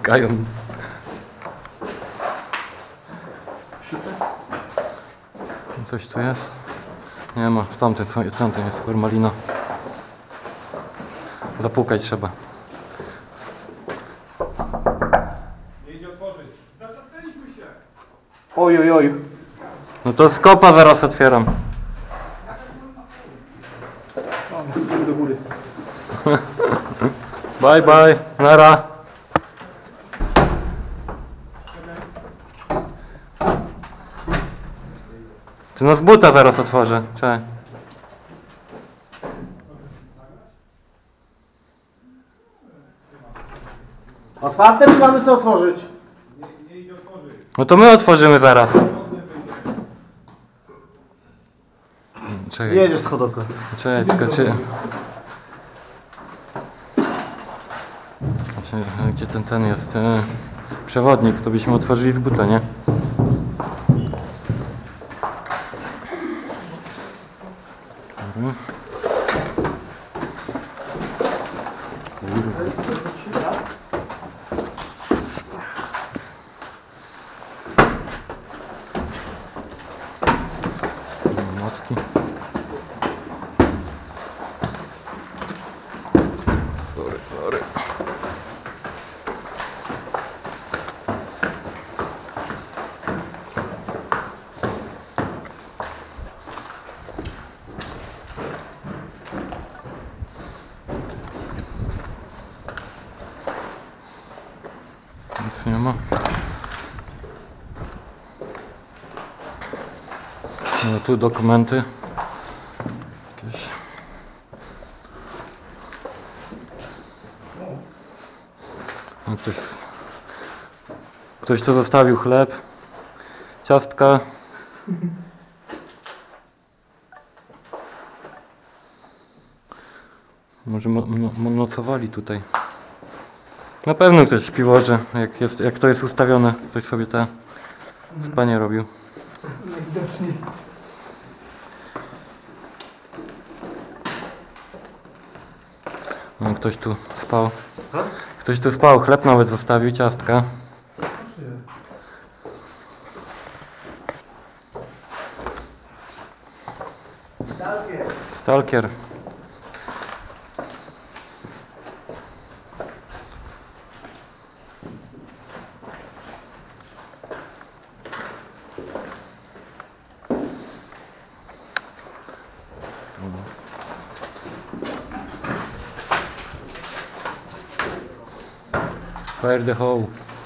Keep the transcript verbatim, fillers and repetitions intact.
Czekają. Coś tu jest? Nie ma, w tamtym, w tamtym jest formalina. Zapukać trzeba. Nie idzie otworzyć. Zaczasnęliśmy się. Oj, oj, oj. No to z kopa zaraz otwieram. O, idziemy do góry. Bye bye, nara. Czy no z buta zaraz otworzę, czekaj. Otwarte czy mamy sobie otworzyć? Nie, nie idzie otworzyć. No to my otworzymy zaraz. Czekaj, Jedziesz z chodowka. czekaj, tylko czy... Znaczy, gdzie ten, ten jest? E, przewodnik, to byśmy otworzyli z buta, nie? Dobra. Maski. Sorry, sorry. Nic nie ma. No tu dokumenty. Jakieś. No ktoś, ktoś tu zostawił chleb, ciastka. Może mo, mo, nocowali tutaj. Na pewno ktoś śpiło, że jak, jest, jak to jest ustawione, ktoś sobie te spanie robił. Najwidoczniej. No, ktoś tu spał. Ktoś tu spał, chleb nawet zostawił, ciastka. Stalker. Fire the hole.